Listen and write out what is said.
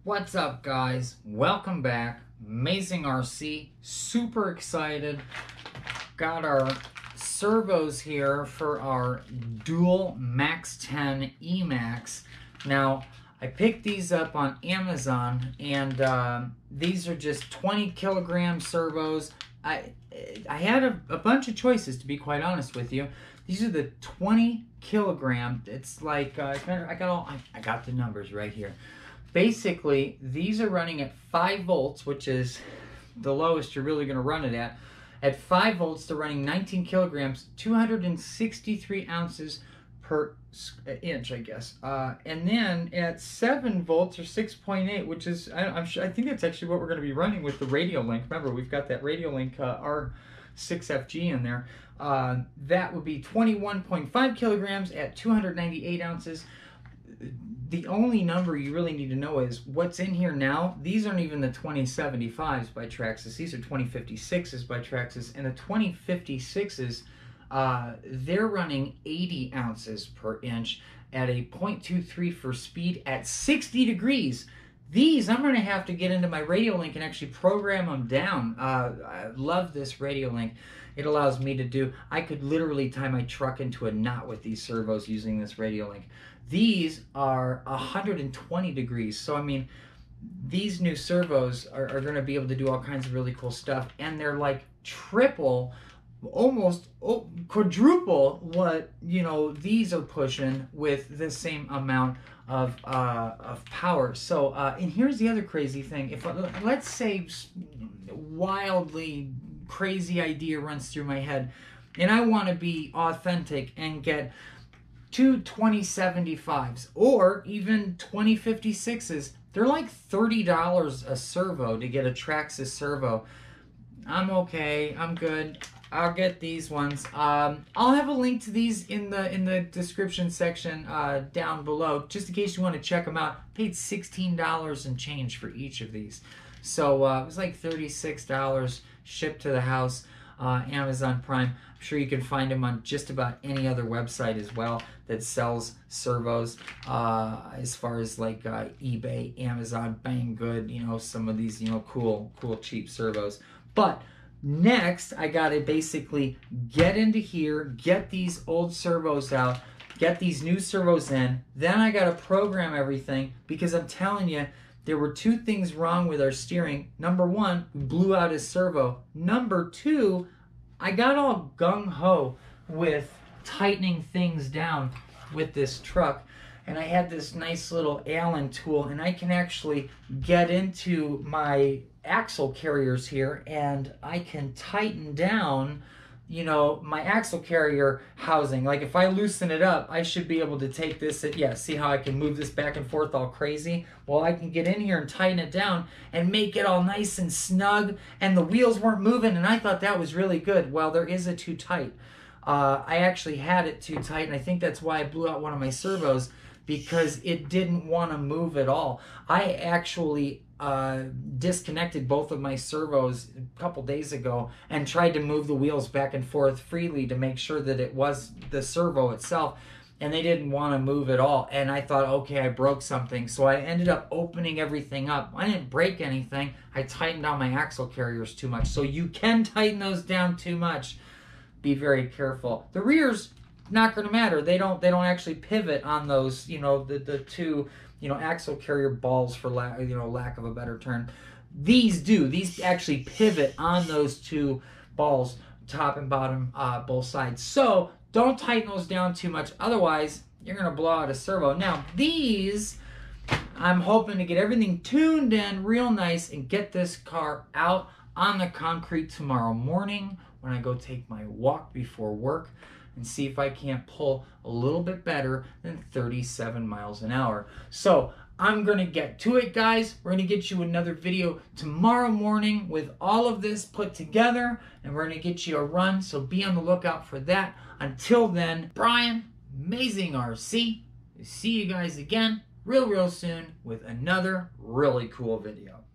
What's up, guys? Welcome back. Amazing RC. Super excited. Got our servos here for our dual Max 10 Emax. Now, I picked these up on Amazon, and these are just 20 kilogram servos. I had a bunch of choices, to be quite honest with you. These are the 20 kilogram. It's like I got the numbers right here. Basically, these are running at 5 volts, which is the lowest you're really going to run it at. At 5 volts, they're running 19 kilograms, 263 ounces per inch, I guess. And then at 7 volts or 6.8, which is, I think that's actually what we're going to be running with the Radiolink. Remember, we've got that Radiolink R6FG in there. That would be 21.5 kilograms at 298 ounces. The only number you really need to know is what's in here now. These aren't even the 2075s by Traxxas. These are 2056s by Traxxas. And the 2056s, they're running 80 ounces per inch at a 0.23 for speed at 60 degrees. These, I'm going to have to get into my Radiolink and actually program them down. I love this Radiolink. It allows me to do, I could literally tie my truck into a knot with these servos using this Radiolink. These are 120 degrees. So, I mean, these new servos are going to be able to do all kinds of really cool stuff. And they're like triple, almost quadruple what, you know, these are pushing with the same amount of power. So, and here's the other crazy thing. If, let's say, wildly crazy idea runs through my head, and I want to be authentic and get two 2075s or even 2056s. They're like $30 a servo to get a Traxxas servo. I'm okay. I'm good. I'll get these ones. I'll have a link to these in the description section down below, just in case you want to check them out. I paid $16 and change for each of these, so it was like $36 shipped to the house. Amazon Prime. I'm sure you can find them on just about any other website as well that sells servos, as far as like eBay, Amazon, Banggood, you know, some of these, you know, cool cheap servos. But next, I got to basically get into here, get these old servos out, get these new servos in. Then I got to program everything, because I'm telling you, there were two things wrong with our steering. Number one, we blew out his servo. Number two, I got all gung-ho with tightening things down with this truck. And I had this nice little Allen tool, and I can actually get into my axle carriers here, and I can tighten down, you know, my axle carrier housing. Like if I loosen it up, I should be able to take this, yeah, see how I can move this back and forth all crazy? Well, I can get in here and tighten it down and make it all nice and snug, and the wheels weren't moving, and I thought that was really good. Well, there is a too tight. I actually had it too tight, and I think that's why I blew out one of my servos, because it didn't want to move at all. I actually disconnected both of my servos a couple days ago and tried to move the wheels back and forth freely to make sure that it was the servo itself, and they didn't want to move at all. And I thought, okay, I broke something, so I ended up opening everything up. I didn't break anything. I tightened down my axle carriers too much. So you can tighten those down too much. Be very careful. The rear's not going to matter. They don't actually pivot on those, you know, the two, you know, axle carrier balls, for lack of a better term. These do. These actually pivot on those two balls, top and bottom, both sides. So don't tighten those down too much. Otherwise, you're going to blow out a servo. Now, these, I'm hoping to get everything tuned in real nice and get this car out on the concrete tomorrow morning when I go take my walk before work, and see if I can't pull a little bit better than 37 miles an hour. So I'm going to get to it, guys. We're going to get you another video tomorrow morning with all of this put together, and we're going to get you a run, so be on the lookout for that. Until then, Brian, Amazing RC, see you guys again real soon with another really cool video.